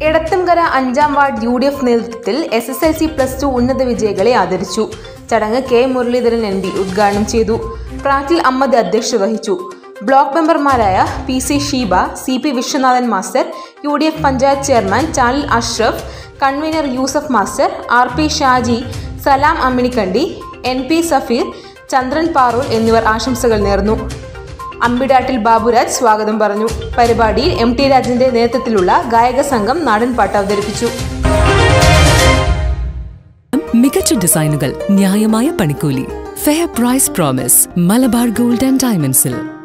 എടത്തംകര 5-ാം ward UDF നേതൃത്വത്തിൽ SSLC+2 ഉന്നത വിജയികളെ ആദരിച്ചു. ചടങ്ങ് K. മുരളീധരൻ MP ഉദ്ഘാടനം ചെയ്തു. പ്രാറ്റിൽ അഹമ്മദ് അധ്യക്ഷത വഹിച്ചു. ബ്ലോക്ക് മെമ്പർമാരായ PC Sheeba, CP Viswanathan master, UDF panchayat chairman Chalil Ashraf, convener Yusuf master, RP Shaji, Salam Amminikkandi, NP Safeer, Chandran Paroor എന്നിവർ ആശംസകൾ നേർന്നു. അമ്പിടാട്ടിൽ ബാബുരാജ് സ്വാഗതം പറഞ്ഞു. പരിപാടിയിൽ MT രാജിന്റെ നേതൃത്വത്തിലുള്ള ഗായക സംഘം നാടൻപാട്ട് അവതരിപ്പിച്ചു. മികച്ച ഡിസൈനുകൾ, ന്യായമായ പണിക്കൂലി, fair price promise, Malabar gold and ഡയമണ്ട്സിൽ.